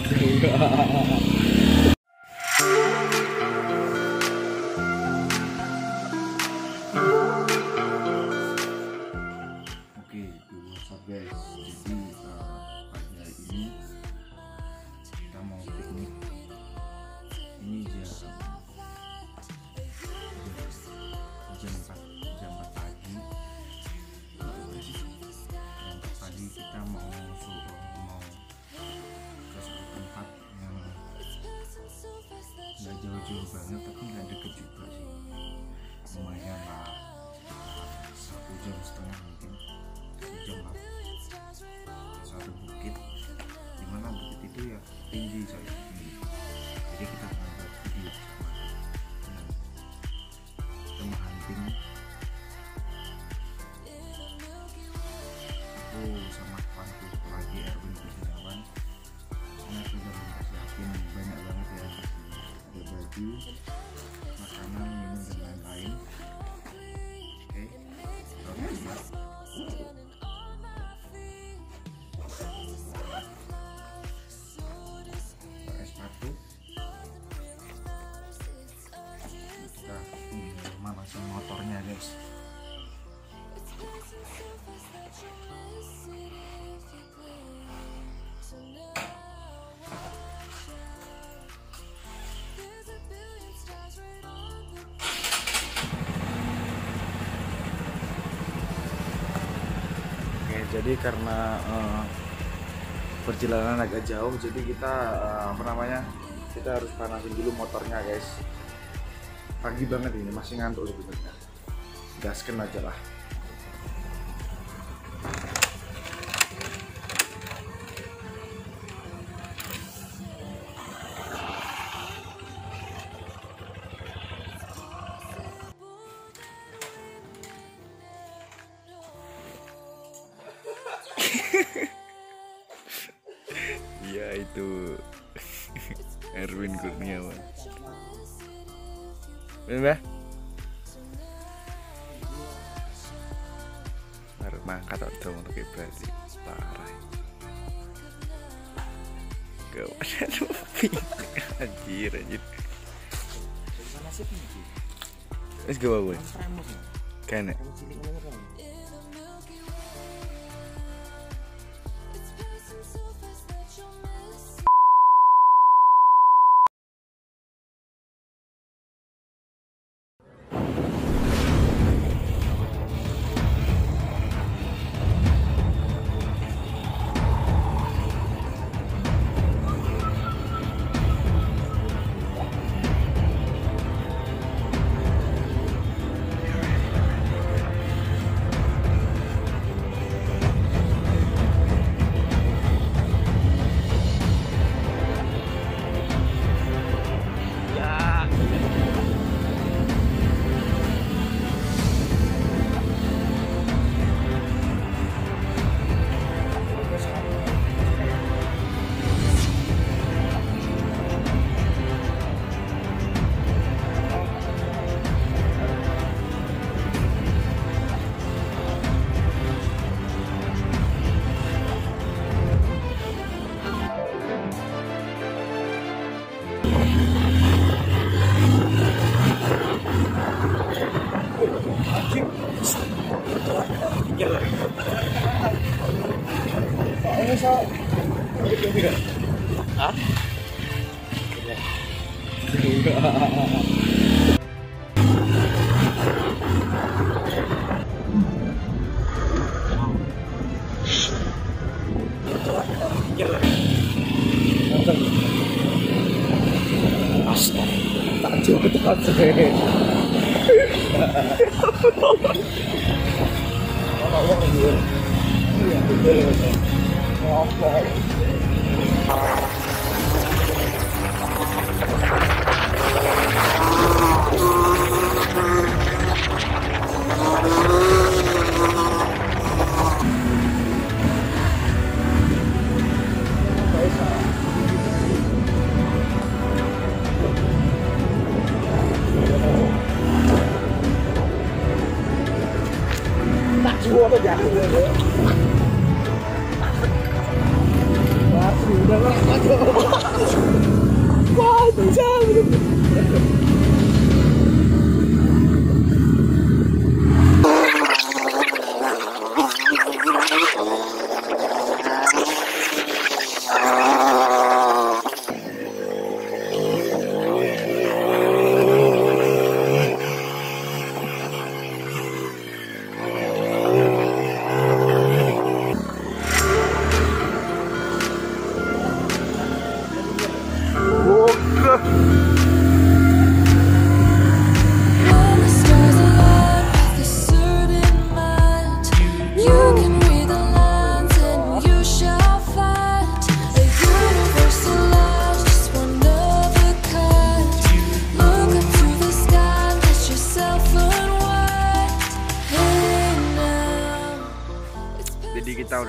Oke, what's up guys? Jadi pagi hari ini kita mau piknik. Ini jam 4 pagi. Jam 4 pagi kita mau ke suatu tempat yang nggak jauh-jauh banget tapi nggak deket juga sih. Lumayan lah, 1,5 jam mungkin. Jam lah, suatu bukit, dimana bukit itu ya tinggi saya tinggi. Jadi kita akan buat video kita menghunting. Aku sama kawanku lagi Erwin Kurniawan. Saya sudah mempersiapin banyak banget ya, ada baju, makanan, minum dan lain-lain. Oke, sepatu kita manasin motornya guys. Oke, jadi karena perjalanan agak jauh, jadi kita kita harus panasin dulu motornya guys. Pagi banget ini, masih ngantuk sebenarnya. Gasken aja lah. Ya itu Erwin Kurniawan. Bener? Harus mangkat atau untuk berarti parah. Gak ada topi. Anjir. Wes gawa gue. Kene. Hah? Astaga, tak cukup tepat sih. Chua cái giặc nữa. Quá xỉu đó.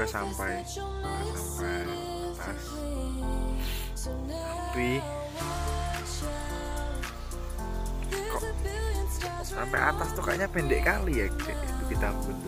nggak sampai atas, tapi kok sampai atas tuh kayaknya pendek kali ya itu kita butuh.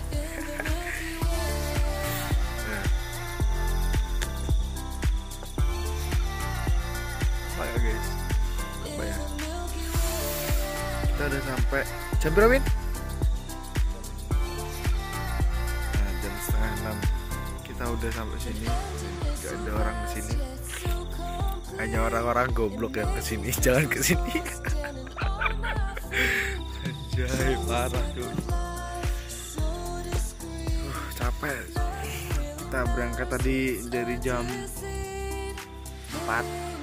Apa ya guys, apa ya, kita udah sampai jam berapa Win? Nah, jam 5:30 kita udah sampai sini. Gak ada orang kesini, hanya orang-orang goblok yang kesini, jangan kesini. Anjay, parah tuh. Capek. Kita berangkat tadi dari jam 4.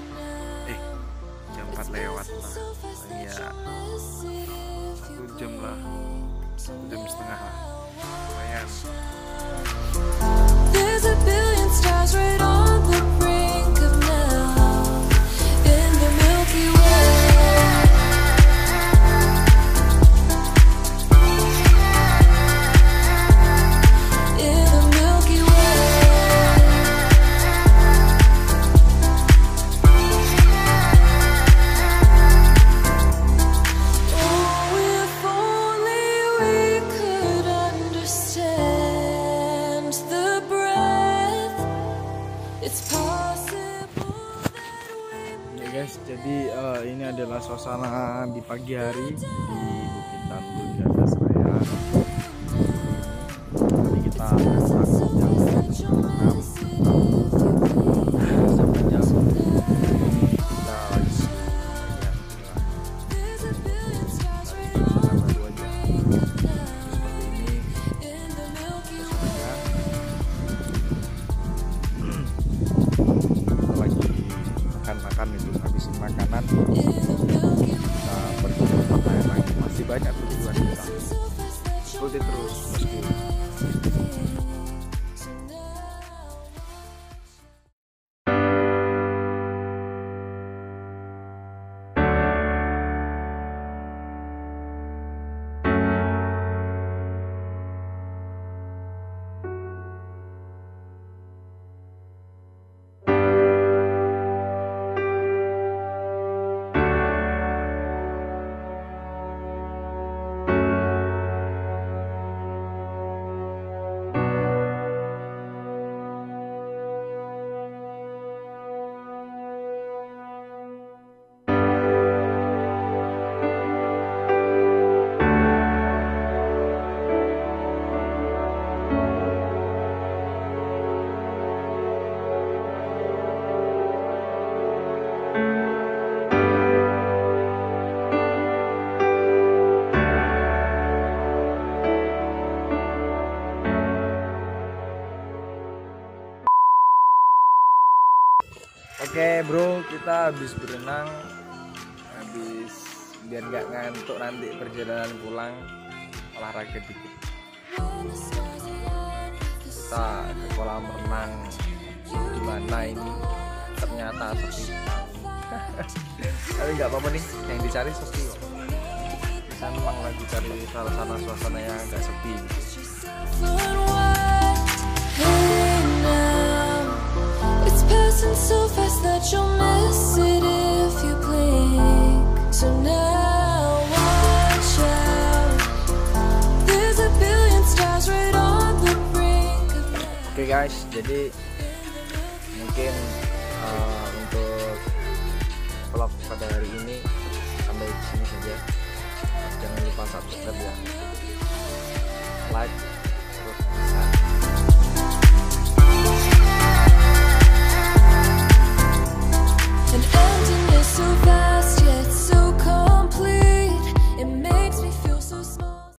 Jam 4 lewat lah. Ya 1 jam lah, 1 jam setengah lah. Lumayan. There's a billion stars right on the brink of now in the Milky Way. In the Milky Way. Oh, if only we could understand the breath. It's possible that we. Ya guys, jadi ini adalah suasana di pagi hari di Bukit Tandul di atas raya. Tadi kita berangkat jam 6 sampai jam kita lagi suasana baru aja. Seperti ini suasananya. Kita lagi makan itu, habisin makanan kita pergi ke tempat lain lagi. Masih banyak tujuan kita, ikuti terus meski. Oke bro, kita habis berenang, biar nggak ngantuk nanti perjalanan pulang, olahraga dikit. Kita ke kolam renang di mana ini ternyata sepi. Tapi nggak apa-apa nih, yang dicari sepi kok. Kita memang lagi cari suasana yang agak sepi gitu. Passing so fast that you'll miss it if you blink. So now watch out. There's a billion stars right on the brink of. Oke guys, jadi mungkin untuk vlog pada hari ini sampai di sini saja. Jangan lupa subscribe ya, like, terus share.